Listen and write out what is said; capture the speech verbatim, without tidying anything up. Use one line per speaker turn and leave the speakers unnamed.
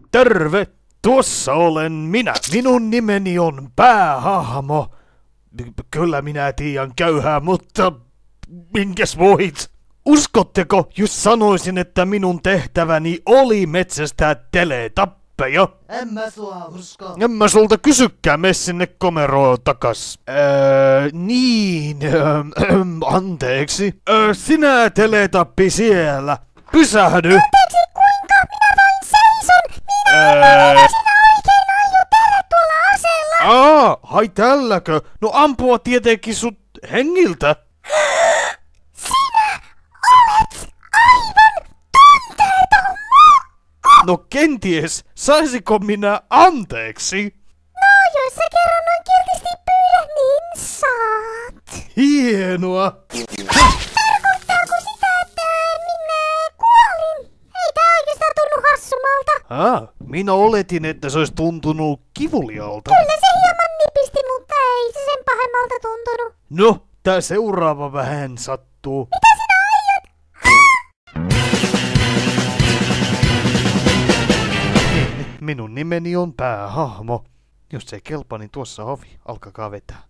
Terve! Tuossa olen minä. Minun nimeni on päähahmo. Kyllä minä tiedän köyhää, mutta minkäs voit? Uskotteko, jos sanoisin, että minun tehtäväni oli metsästää teletappeja?
En mä sua usko.
En mä sulta kysykään, mene sinne komeroon takas. Öö, niin, öö, anteeksi. Öö, sinä teletappi siellä. Pysähdy.
Anteeksi, kuinka? Minä vain seison. Minä
Öö,
sinä oikein aiot tehdä tuolla aseella.
aa, hai tälläkö? No ampua tietenkin sut hengiltä.
Sinä olet aivan tunteeton mukko.
No kenties, saisiko minä anteeksi?
No, jos sä kerran noin kiltisti pyydät, niin saat.
Hienoa.
Tarkoittaako sitä, että minä kuolin? Ei tää oikeastaan tunnu hassumalta.
Ah, minä oletin, että se olisi tuntunut kivulialta.
Kyllä se hieman nipisti, mutta ei se sen pahemmalta tuntunut.
No, tää seuraava vähän sattuu.
Mitä sinä aiot?
Minun nimeni on päähahmo. Jos ei kelpaa, niin tuossa ovi. Alkakaa vetää.